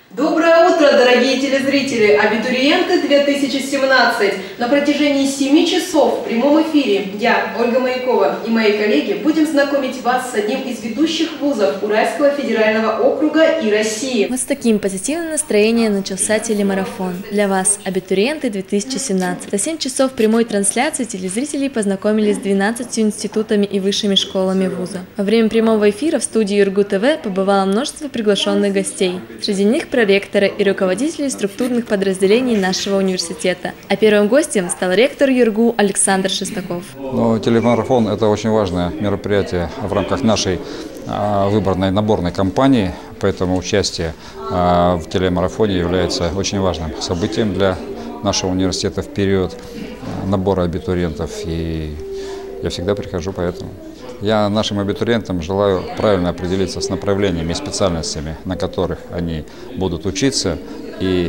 Доброе утро, дорогие телезрители! Абитуриенты 2017! На протяжении 7 часов в прямом эфире я, Ольга Маякова, и мои коллеги будем знакомить вас с одним из ведущих вузов Уральского федерального округа и России. Вот с таким позитивным настроением начался телемарафон. Для вас, абитуриенты 2017. За 7 часов прямой трансляции телезрители познакомились с 12 институтами и высшими школами вуза. Во время прямого эфира в студии Юргу ТВ побывало множество приглашенных гостей. Среди них проректоры и руководители структурных подразделений нашего университета. А первым гостем стал ректор Юргу Александр Шестаков. Телемарафон – это очень важное мероприятие в рамках нашей выборной наборной кампании, поэтому участие в телемарафоне является очень важным событием для нашего университета в период набора абитуриентов, и я всегда прихожу поэтому. Я нашим абитуриентам желаю правильно определиться с направлениями и специальностями, на которых они будут учиться, и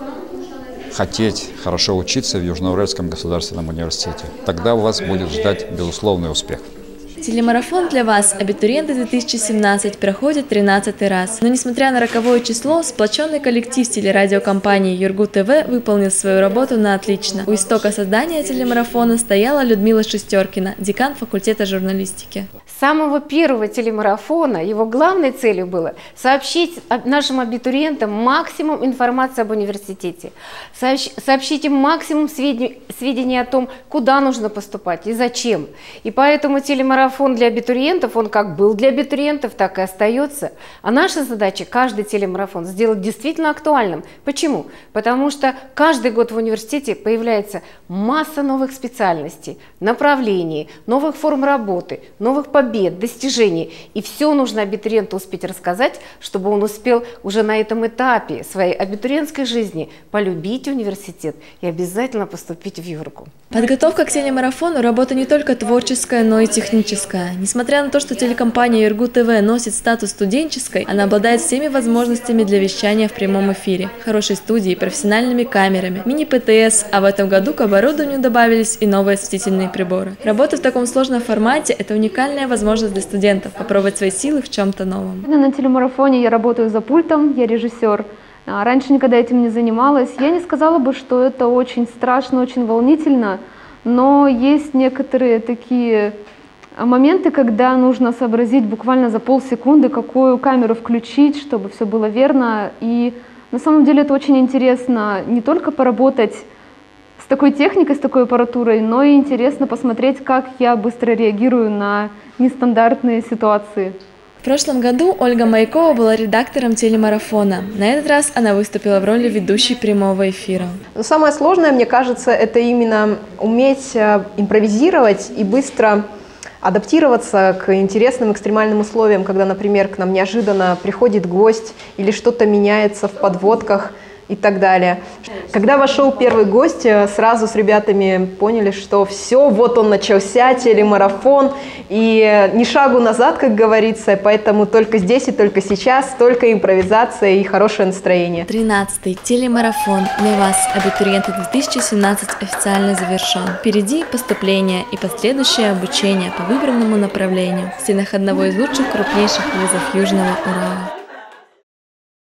хотеть хорошо учиться в Южноуральском государственном университете. Тогда вас будет ждать безусловный успех. Телемарафон для вас, абитуриенты 2017, проходит 13-й раз. Но несмотря на роковое число, сплоченный коллектив телерадиокомпании Юргу ТВ выполнил свою работу на отлично. У истока создания телемарафона стояла Людмила Шестеркина, декан факультета журналистики. С самого первого телемарафона его главной целью было сообщить нашим абитуриентам максимум информации об университете, сообщить им максимум сведений о том, куда нужно поступать и зачем. И поэтому телемарафон для абитуриентов, он как был для абитуриентов, так и остается. А наша задача каждый телемарафон сделать действительно актуальным. Почему? Потому что каждый год в университете появляется масса новых специальностей, направлений, новых форм работы, новых побед, достижений. И все нужно абитуриенту успеть рассказать, чтобы он успел уже на этом этапе своей абитуриентской жизни полюбить университет и обязательно поступить в Юргу. Подготовка к телемарафону – работа не только творческая, но и техническая. Несмотря на то, что телекомпания Юргу ТВ носит статус студенческой, она обладает всеми возможностями для вещания в прямом эфире, хорошей студией, профессиональными камерами, мини-ПТС, а в этом году к оборудованию добавились и новые осветительные приборы. Работа в таком сложном формате – это уникальная возможность для студентов попробовать свои силы в чем-то новом. На телемарафоне я работаю за пультом, я режиссер. Раньше никогда этим не занималась. Я не сказала бы, что это очень страшно, очень волнительно, но есть некоторые такие моменты, когда нужно сообразить буквально за полсекунды, какую камеру включить, чтобы все было верно. И на самом деле это очень интересно не только поработать с такой техникой, с такой аппаратурой, но и интересно посмотреть, как я быстро реагирую на нестандартные ситуации. В прошлом году Ольга Маякова была редактором телемарафона. На этот раз она выступила в роли ведущей прямого эфира. Но самое сложное, мне кажется, это именно уметь импровизировать и быстро адаптироваться к интересным экстремальным условиям, когда, например, к нам неожиданно приходит гость или что-то меняется в подводках и так далее. Когда вошел первый гость, сразу с ребятами поняли, что все, вот он начался, телемарафон, и ни шагу назад, как говорится, поэтому только здесь и только сейчас, только импровизация и хорошее настроение. 13-й телемарафон для вас, абитуриенты 2017, официально завершен. Впереди поступление и последующее обучение по выбранному направлению в стенах одного из лучших крупнейших вузов Южного Урала.